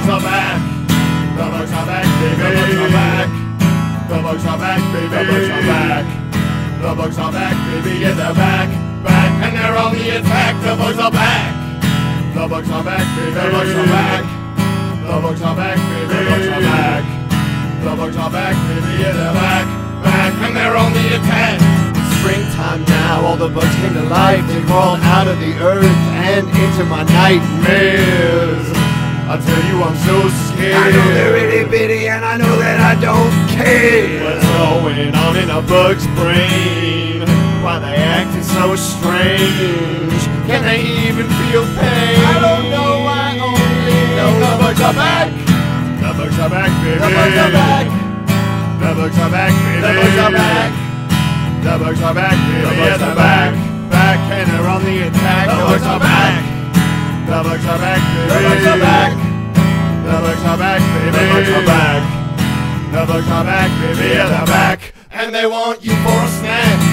are back. The bugs are back, baby. The bugs are back. The bugs are back, baby. The bugs are back. The bugs are back, baby. Yeah, they're back, back, and they're on the attack. The bugs are back. The bugs are back, baby. The bugs are back. The bugs are back, baby. The bugs are back. The bugs are back, baby. Yeah, they're back, back, and they're on the attack. Springtime now, all the bugs came to life. They crawled out of the earth and into my nightmares. I tell you, I'm so scared. I know they're itty bitty and I know that I don't care. What's going on in a bug's brain? Why they acting so strange? Can they even feel pain? I don't know, I only know the bugs are back. The bugs are back, baby. The bugs are back. The bugs are back, baby. The bugs are back. The bugs are back, baby. The bugs are back, back, and they're on the attack. The bugs are back. The bugs are back, baby. The bugs are back. The bugs are back, baby. The bugs are back. The bugs are back, baby. Yeah, they're back, and they want you for a snack.